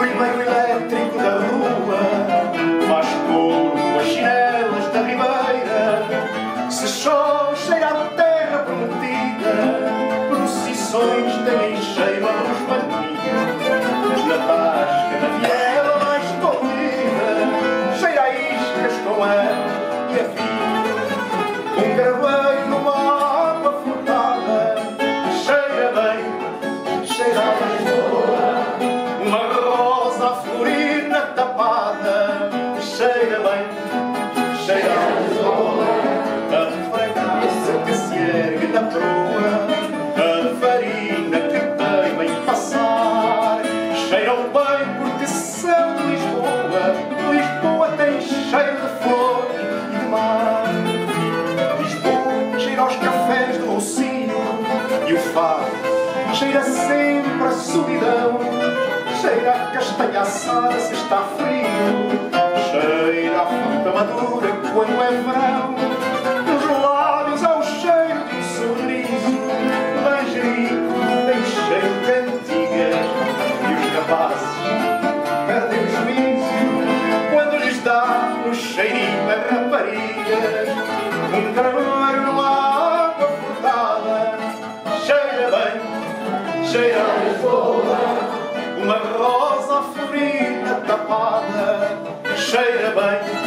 primeiro elétrico da rua faz coro as chinelas da ribeira. Se chove, cheira a terra prometida, procissões têm cheiro a luz bandida. Na tasca da viela mais escondida, cheira a iscas com ela e a vida. Um carvoeiro numa água furtada, cheira bem, cheira a Lisboa. Uma rosa a florir na tapada, cheira bem, cheira a Lisboa. A fragrância que se ergue da proa, a farina que teima em passar, cheiram bem porque são de Lisboa. Lisboa tem cheiro de flor e de mar. Lisboa cheira aos cafés do Rocinho e o fado cheira sempre a solidão. Cheira a castanha assada se está frio, cheira a fruta madura quando é verão. Nos lábios há o cheiro de um sorriso, manjerico tem cheiro de cantigas e os rapazes perdem o juízo quando lhes dá um cheirinho a raparigas. Um carneiro numa água furtada, cheira bem, cheira a Lisboa. Uma rosa a florir na tapada, cheira bem,